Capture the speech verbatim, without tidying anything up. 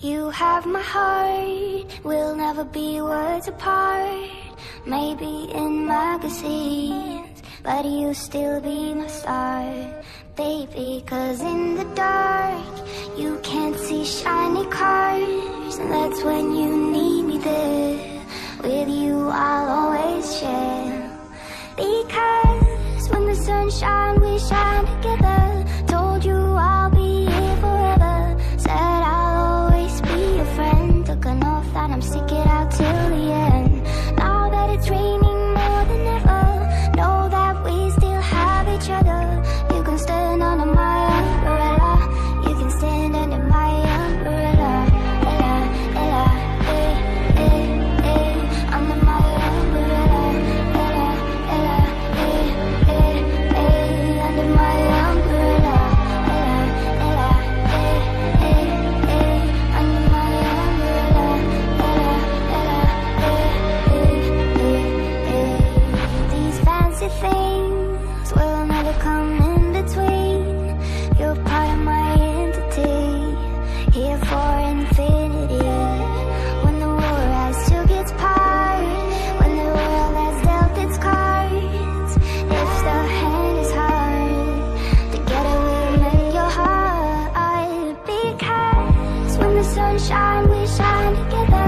You have my heart, we'll never be worlds apart. Maybe in magazines, but you'll still be my star, baby. Cause in the dark, you can't see shiny cars, and that's when you need me there. With you I'll always share. Because when the sun shines, we shine together. Told you I'll be here forever. Said I'll always be your friend. Took an oath that I'm stick it out till the end. Now that it's raining more than ever, know that we still have each other. You can stand under my umbrella. You can stand under my umbrella. Ella, Ella, eh, eh, eh, under my umbrella. Ella, Ella, eh, eh, eh, under my umbrella. Ella, Ella, eh, eh, eh, under my umbrella. Ella, Ella, eh, eh, eh, eh. These fancy things will never come in between. You're part of my entity, here for infinity. When the war has took its part, when the world has dealt its cards, if the hand is hard, together we'll mend your heart. Because when the sun shines, we shine together.